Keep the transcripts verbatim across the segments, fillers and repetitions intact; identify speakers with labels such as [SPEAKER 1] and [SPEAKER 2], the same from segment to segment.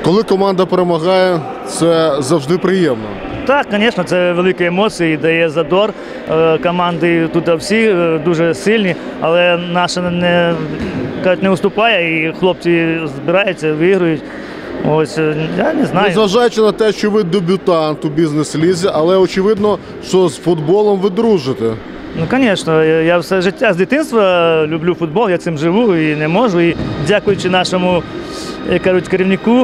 [SPEAKER 1] Коли команда перемагає, це завжди приємно.
[SPEAKER 2] Так, звісно, це великі емоції, дає задор. Команди тут всі дуже сильні, але наша не, кажуть, не уступає, і хлопці збираються, виграють. Ось, я не знаю.
[SPEAKER 1] Незважаючи на те, що ви дебютант у бізнес-лізі, але очевидно, що з футболом ви дружите.
[SPEAKER 2] Ну, звісно, я все життя з дитинства люблю футбол, я цим живу і не можу. І дякуючи нашому, як кажуть, керівнику,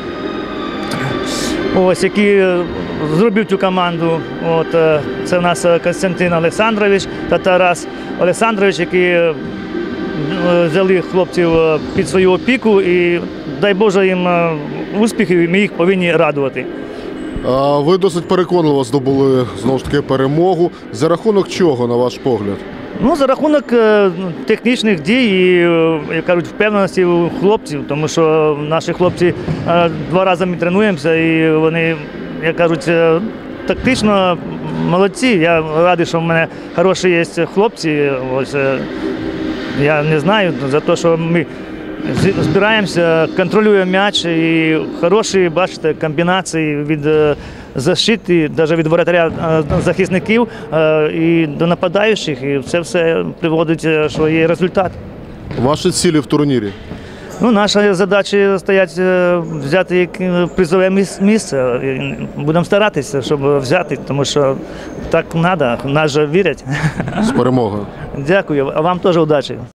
[SPEAKER 2] ось, який зробив цю команду. От, це в нас Костянтин Олександрович та Тарас Олександрович, які взяли хлопців під свою опіку, і дай Боже їм успіхів, і ми їх повинні радувати.
[SPEAKER 1] Ви досить переконливо здобули, знову ж таки, перемогу. За рахунок чого, на ваш погляд?
[SPEAKER 2] Ну, за рахунок технічних дій і, як кажуть, впевненості у хлопців, тому що наші хлопці два рази ми тренуємося, і вони, як кажуть, тактично молодці. Я радий, що в мене хороші є хлопці. Ось, я не знаю, за те, що ми збираємося, контролюємо м'яч, і хороші, бачите, комбінації від защити, навіть від воротаря захисників і до нападаючих, і це все приводить, що є результат.
[SPEAKER 1] Ваші цілі в турнірі?
[SPEAKER 2] Ну, наша задача стоять взяти призове місце. Будемо старатися, щоб взяти, тому що так треба, в нас же вірять.
[SPEAKER 1] З перемогою.
[SPEAKER 2] Дякую, а вам теж удачі.